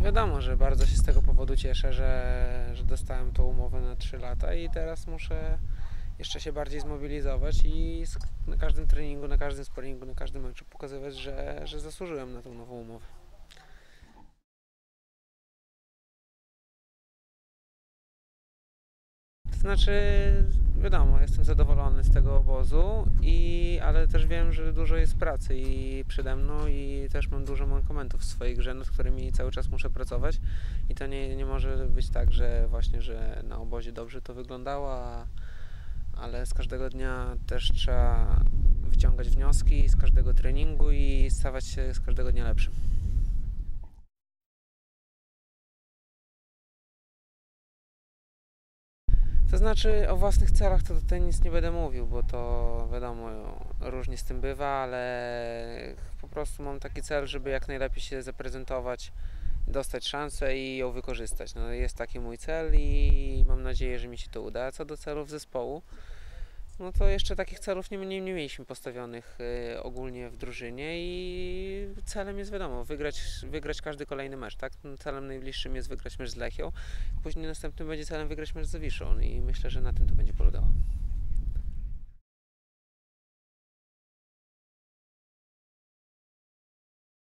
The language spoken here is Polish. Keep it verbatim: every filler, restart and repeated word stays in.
Wiadomo, że bardzo się z tego powodu cieszę, że, że dostałem tą umowę na trzy lata i teraz muszę jeszcze się bardziej zmobilizować i na każdym treningu, na każdym sparingu, na każdym meczu pokazywać, że, że zasłużyłem na tą nową umowę. To znaczy, wiadomo, jestem zadowolony z tego obozu, i, ale też wiem, że dużo jest pracy i przede mną i też mam dużo mankamentów w swojej grze, nad którymi cały czas muszę pracować i to nie, nie może być tak, że właśnie, że na obozie dobrze to wyglądało, a, ale z każdego dnia też trzeba wyciągać wnioski z każdego treningu i stawać się z każdego dnia lepszym. To znaczy o własnych celach to tutaj nic nie będę mówił, bo to wiadomo, różnie z tym bywa, ale po prostu mam taki cel, żeby jak najlepiej się zaprezentować, dostać szansę i ją wykorzystać. No, jest taki mój cel i mam nadzieję, że mi się to uda. A co do celów zespołu, no to jeszcze takich celów nie, nie, nie mieliśmy postawionych y, ogólnie w drużynie i celem jest wiadomo, wygrać, wygrać każdy kolejny mecz, tak? Celem najbliższym jest wygrać mecz z Lechią, później następnym będzie celem wygrać mecz z Zawiszą i myślę, że na tym to będzie polegało.